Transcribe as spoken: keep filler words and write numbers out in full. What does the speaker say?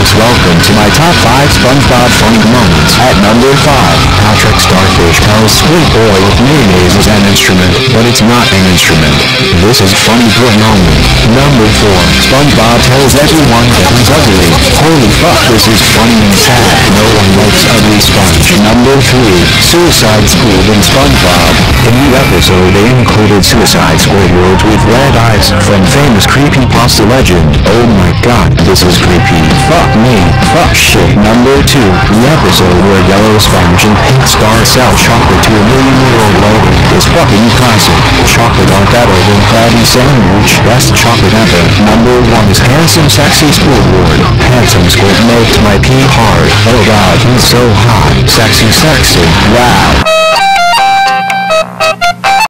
folks, welcome to my top five SpongeBob funny moments. At number five, Patrick Starfish tells Squid Boy with mayonnaise is an instrument, but it's not an instrument. This is funny good moment. Number four, SpongeBob tells everyone that he's ugly. Holy fuck, this is funny and sad. No one likes ugly Sponge. Number three, Suicide Squid and SpongeBob. In the episode, they included Suicide Squidward with red eyes from famous creepypasta legend. Oh my god, this is creepy. Fuck me. Fuck shit. Number two, the episode where Yellow Sponge and Pink Star sell chocolate to a million-year-old lady is fucking classic. Chocolate aren't better than Krabby Sandwich. Best chocolate ever. Number one is Handsome Sexy Squidward. Handsome Squid makes my pee hard. Oh god, he's so hot. Sexy sexy. Wow.